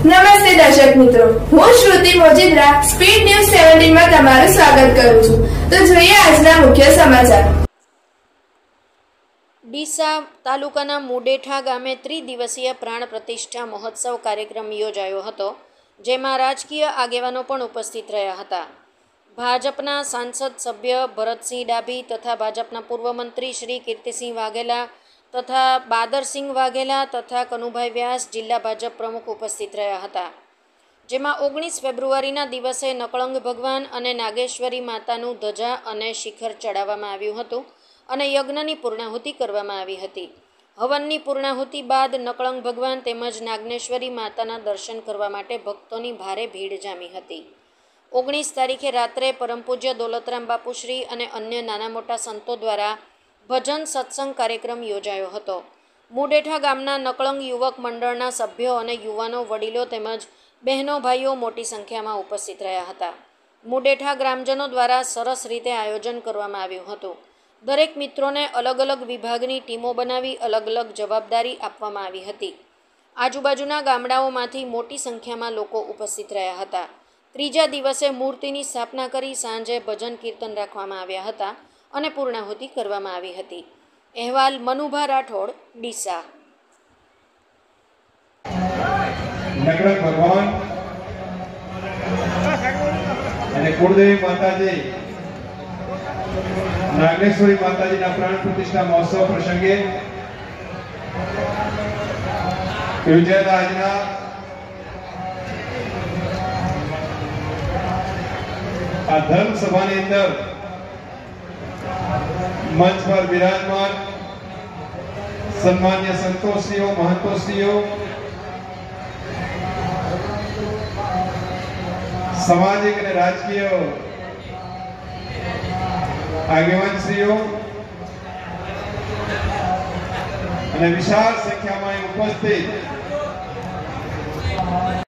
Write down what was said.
નમસ્તે દર્શક મિત્રો, હું શ્રુતિ મોજીદ્રા સ્પીડ ન્યૂઝ 17 માં તમારું સ્વાગત કરું છું। તો જોઈએ આજના મુખ્ય સમાચાર। ડીસા તાલુકાના મુડેઠા ગામે ત્રિદિવસીય પ્રાણ પ્રતિષ્ઠા મહોત્સવ કાર્યક્રમ યોજાયો હતો, જેમાં રાજકીય આગેવાનો પણ ઉપસ્થિત રહ્યા હતા। ભાજપના સાંસદ સભ્ય ભરતસિંહ ડાભી તથા ભાજપના પૂર્વ મંત્રી શ્રી કીર્તિસિંહ વાઘેલા તથા બાદરસિંહ વાઘેલા તથા કનુભાઈ વ્યાસ જિલ્લા ભાજપ પ્રમુખ ઉપસ્થિત રહ્યા હતા, જેમાં 19 ફેબ્રુઆરીના દિવસે નકળંગ ભગવાન અને નાગેશ્વરી માતાનું ધજા અને શિખર ચડાવવામાં આવ્યું હતું અને યજ્ઞની પૂર્ણાહુતિ કરવામાં આવી હતી। હવનની પૂર્ણાહુતિ બાદ નકળંગ ભગવાન તેમજ નાગેશ્વરી માતાના દર્શન કરવા માટે ભક્તોની ભારે ભીડ જામી હતી। 19 તારીખે રાત્રે પરમ પૂજ્ય દોલતરામ બાપુશ્રી અને અન્ય નાના મોટા સંતો દ્વારા ભજન સત્સંગ કાર્યક્રમ યોજાયો હતો। મુડેઠા ગામના નકળંગ યુવક મંડળના સભ્યો અને યુવાનો, વડીલો તેમજ બહેનો ભાઈઓ મોટી સંખ્યામાં ઉપસ્થિત રહ્યા હતા। મુડેઠા ગ્રામજનો દ્વારા સરસ રીતે આયોજન કરવામાં આવ્યું હતું। દરેક મિત્રોને અલગ અલગ વિભાગની ટીમો બનાવી અલગ અલગ જવાબદારી આપવામાં આવી હતી। આજુબાજુના ગામડાઓમાંથી મોટી સંખ્યામાં લોકો ઉપસ્થિત રહ્યા હતા। ત્રીજા દિવસે મૂર્તિની સ્થાપના કરી સાંજે ભજન કીર્તન રાખવામાં આવ્યા હતા અને પૂર્ણાહુતિ કરવામાં આવી હતી। અહેવાલ મનુભા રાઠોડ, ડીસા। નકળંગ ભગવાન અને કુળદેવી માતાજી નાગેશ્વરી માતાજીના પ્રાણ પ્રતિષ્ઠા મહોત્સવ પ્રસંગે યોજાયેલા આજના આ ધર્મ સભાની અંદર મંચ પર વિરાજમાન સન્માન્ય સંતોશ્રીઓ, મહંતોશ્રીઓ, સામાજિક અને રાજકીય આગેવાનશ્રીઓ અને વિશાળ સંખ્યામાં ઉપસ્થિત